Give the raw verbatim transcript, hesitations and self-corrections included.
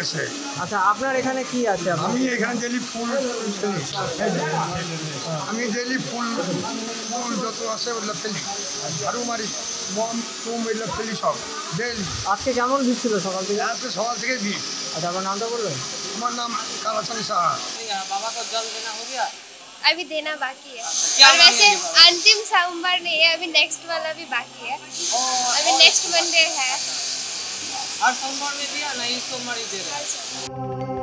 এসে। আচ্ছা, আপনার এখানে কি আছে? আমি এখানে ডেলি ফুল ফেলি, আমি ডেলি ফুল ফুল যত আছে ওগুলো ফেলি, ঝাড়ু মারি, মম টুম এগুলো ফেলি সব ডেলি। আজকে কেমন ভিড় ছিল সকাল থেকে? আজকে সকাল থেকে ভিড়। আচ্ছা, আপনার নামটা বলবেন? আমার नाम कालाचंद साहा। बाबा को जल देना हो गया? अभी देना बाकी है। और वैसे अंतिम सोमवार नहीं है, अभी नेक्स्ट वाला भी बाकी है। अभी नेक्स्ट मंडे है। हर सोमवार में दिया ना, इस सोमवार ही दे रहे हैं।